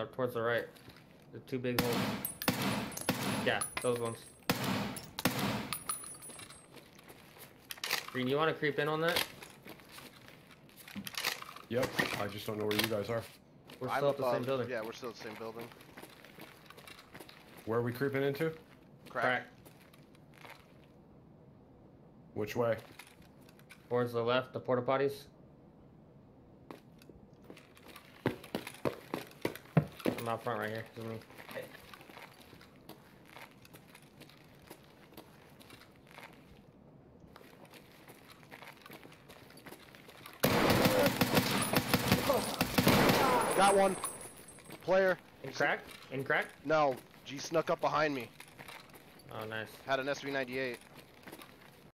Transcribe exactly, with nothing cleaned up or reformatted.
the, towards the right. The two big holes. Yeah, those ones. Green, you want to creep in on that? Yep. I just don't know where you guys are. We're I'm still at the above. same building. Yeah, we're still at the same building. Where are we creeping into? Crack. Crack. Which way? Towards the left, the porta potties. I'm out front right here. This is me. Hey. Got one. Player. In crack? In crack? No. G snuck up behind me. Oh, nice. Had an S V ninety-eight.